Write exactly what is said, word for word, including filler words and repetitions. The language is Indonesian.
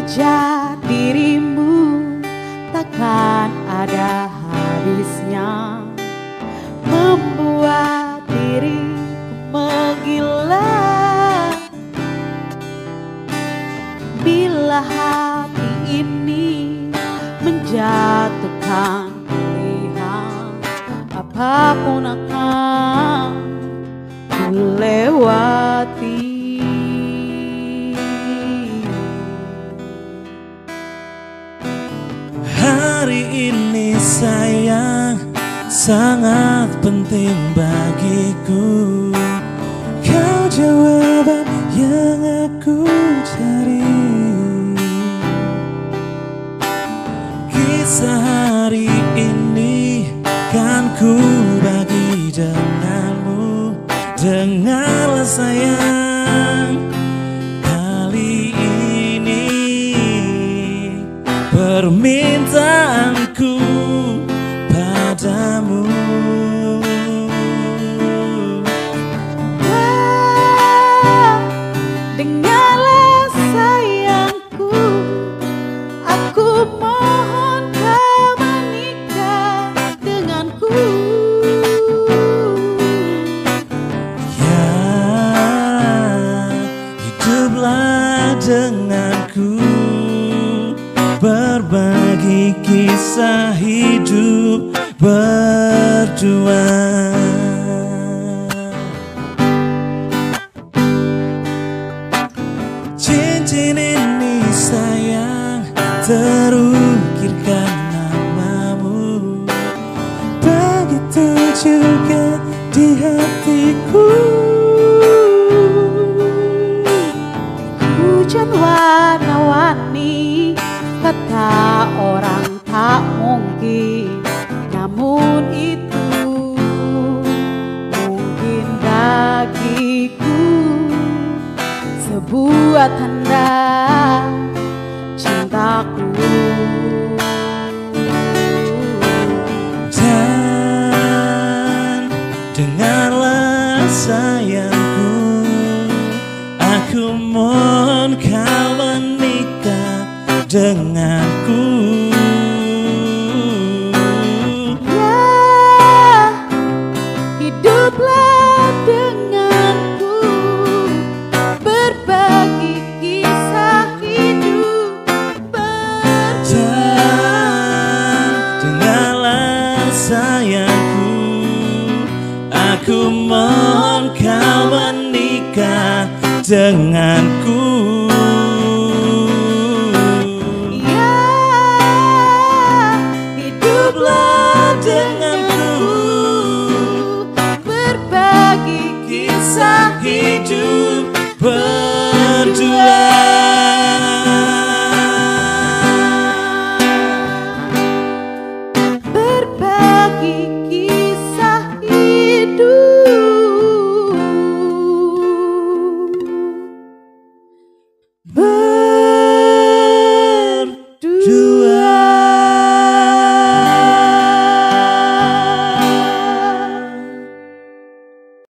manja dirimu takkan ada habisnya, membuat diriku menggila. Bila hati ini menjatuhkan pilihan, apapun akan ku lewati. Hari ini sayang sangat penting bagiku. Kau jawaban yang aku cari. Kisah hari ini kan ku bagi denganmu. Dengarlah sayang, kali ini permintaanku padamu. Ah, dengarlah sayangku, aku mohon kau menikah denganku. Ya, hiduplah denganku, berbagi kisah hidup berdua. Cincin ini sayang terukirkan namamu, begitu juga di hatiku. Hujan warna-warni, kata orang tak mungkin, namun itu mungkin bagiku sebuah tanda cintaku. Dan dengarlah sayangku, aku mohon kau menikah denganku. Ya, hiduplah denganku, berbagi kisah hidup berdua. Dengarlah sayangku, aku mohon kau menikah denganku.